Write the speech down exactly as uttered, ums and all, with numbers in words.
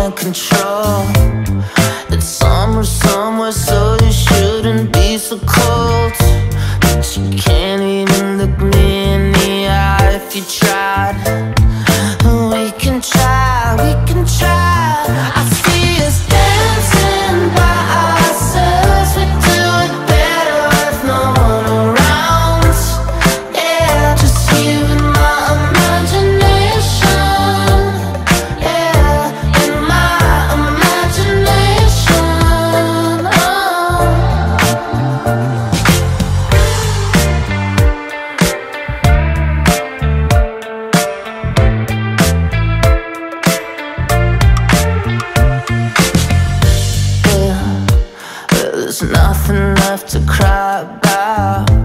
can't control. It's summer somewhere, so you shouldn't be so cold. But you can't even look me in the eye if you tried. We can try, we can try. I see us dancing by ourselves. We do it better with no one around. Yeah, just you and my imagination. Yeah, in my imagination. Oh. There's nothing left to cry about.